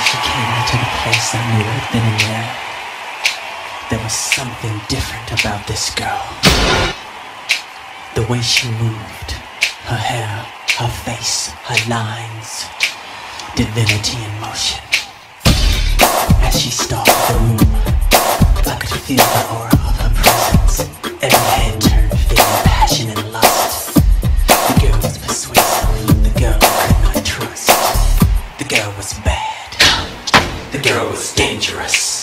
she came into the place, I knew right then and there. There was something different about this girl. The way she moved, her hair, her face, her lines, divinity in motion. As she stalked the room, I could feel the aura of her presence. Every head turned, feeling passion and lust. The girl was persuasive, the girl I could not trust. The girl was bad, the girl was dangerous.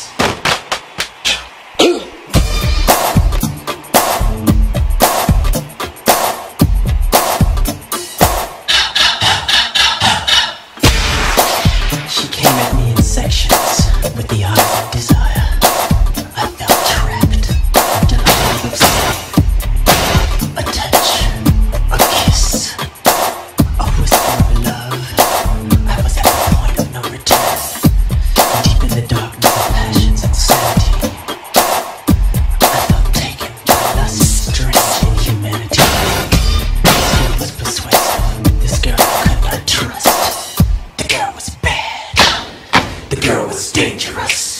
She came at me in sections with the eyes of desire. I felt trapped until I was obsessed. A touch, a kiss, a whisper of love. I was at the point of no return, deep in the darkness of passion's insanity. I felt taken by lust, strange inhumanity. This girl was persuasive, this girl I could not trust. The girl was bad, the girl was dangerous.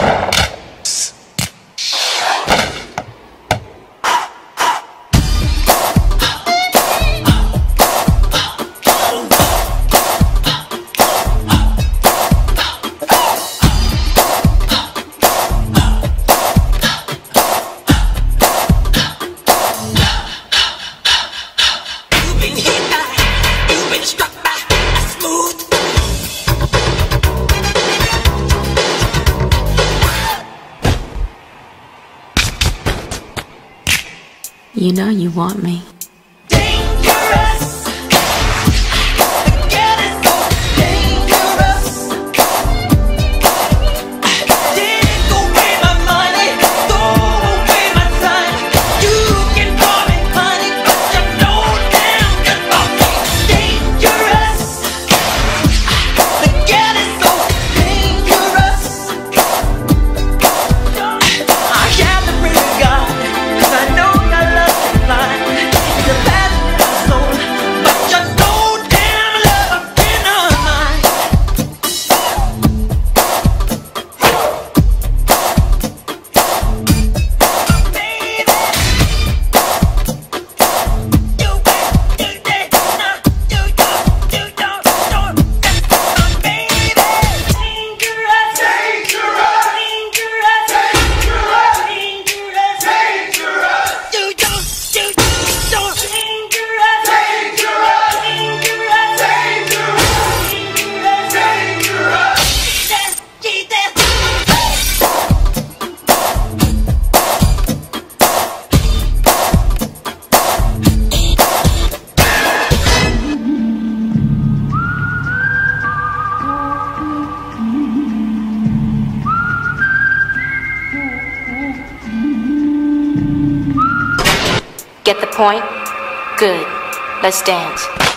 You know you want me. Get the point? Good. Let's dance.